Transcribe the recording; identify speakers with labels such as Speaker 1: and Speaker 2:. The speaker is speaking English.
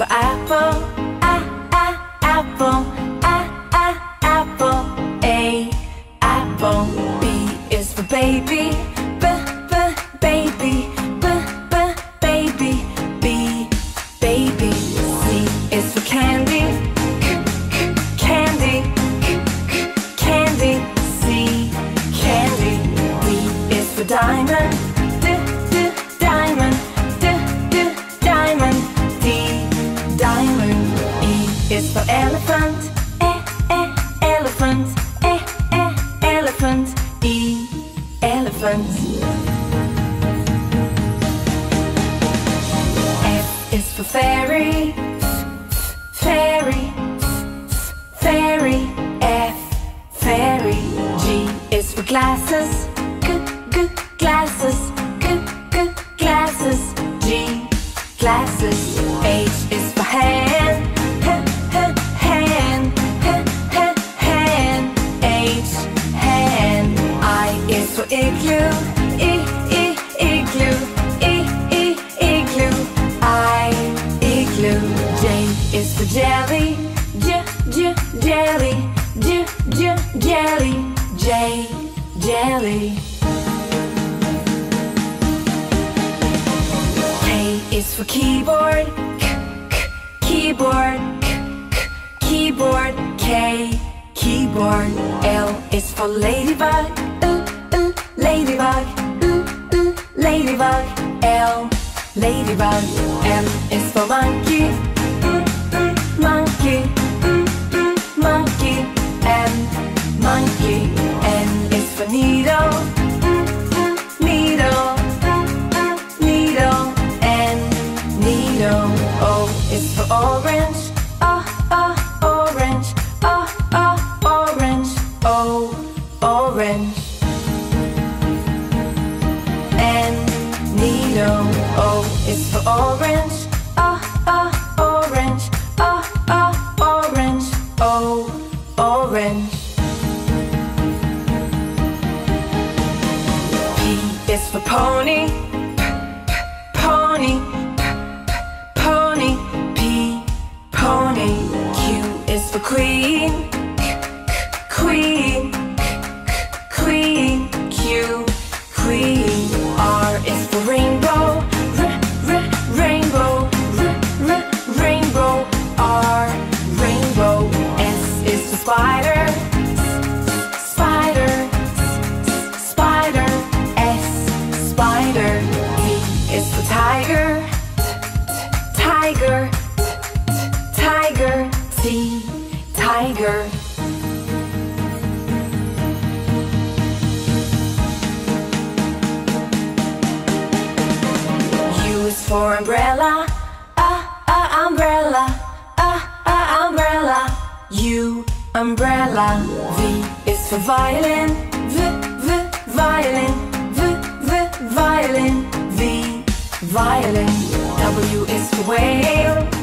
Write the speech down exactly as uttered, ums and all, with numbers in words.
Speaker 1: for apple, a, a, apple, a, a, apple. A, apple. B is for baby, b, b, baby, b, b, baby. B, baby. C is for candy, c, c, candy, c, c, candy. C, candy. D is for diamond, d, d, diamond, d, d, diamond. D, diamond. E is for elephant, e, e, elephant, e, e, elephant. E, elephant. F is for fairy, f, f, fairy, f, f, fairy. F, fairy. G is for glasses, g, g, glasses, g, g, glasses. G, glasses. H is for hand, h, h, hand, h, h, hand. H, hand. I is for igloo, I, I, igloo, I, I, igloo. I, igloo. J is for jelly, j, j, jelly, j, j, jelly. J, jelly. K is for keyboard, k, k, keyboard, k, k, keyboard. K, keyboard. L is for ladybug, ooh, ooh, ladybug, ooh, ooh, ladybug. L, ladybug. M is for monkey, mm, mm, monkey, mm, mm, monkey. M, monkey. N is for needle, mm, mm, needle, mm, mm, needle. N, needle. O is for orange, oh, oh, orange, oh, oh, orange. O, orange. N, needle. O is for orange, oh, oh, orange, oh, oh, orange. O, orange. P is for pony, p, p, pony, p, p, pony. P, pony. Q is for queen, k, k, queen, k, k, queen. Q, queen. R is for rainbow, r, r, rainbow, r, r, rainbow. R, rainbow. S is for spider, s, spider, s, s, spider. S, spider. T is for tiger, t, t, tiger, t, t, tiger. T, tiger. U is for umbrella, ah, ah, umbrella, ah, ah, umbrella. U, umbrella. V is for violin, v, v, violin, v, v, violin. V, violin. W is for whale,